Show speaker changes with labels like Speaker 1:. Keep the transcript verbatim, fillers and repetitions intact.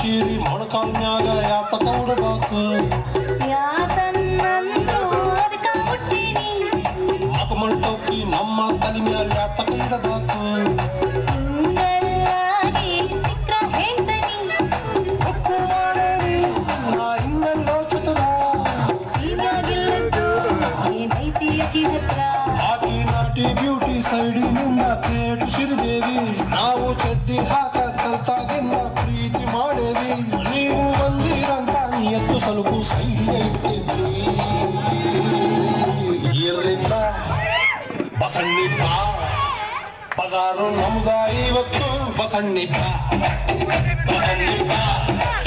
Speaker 1: ಶೀರಿ ಮೊಣಕಾಲ್ ಮ್ಯಾಗ ಯಾತಕ ಉಡಬೇಕು ಮಕಮಲ್ ಟೋಪಿ ನಮ್ಮ ತಲೆ ಮ್ಯಾಲ ಯಾತಕ ಇಡಬೇಕು ನಾ ಇನ್ನೆಲ್ಲೋ ಚತುರ ಆದಿ ನಾಟಿ ಬ್ಯೂಟಿ ಸೈಡಿನಿಂದ ಕೇಟು ಶ್ರೀದೇವಿ ನಾವು ಚಡ್ಡಿ ಹಾಕ ಕಲ್ತಾಗಿಂದ ಪ್ರೀತಿ ಮಾಡೇವಿ ನೀವು ಬಂದಿರಂತ ಎತ್ತು ಸ್ವಲ್ಪ ಸೈಡಿಗೆ ಇಟ್ಟಿದ್ರಿ ಇರಲಿಲ್ಲ ಬಸಣ್ಣಿಪ್ಪ ಬಜಾರು ನಮ್ದ ಇವತ್ತು ಬಸಣ್ಣಿಪ್ಪ ಬಸಣ್ಣಿಪ್ಪ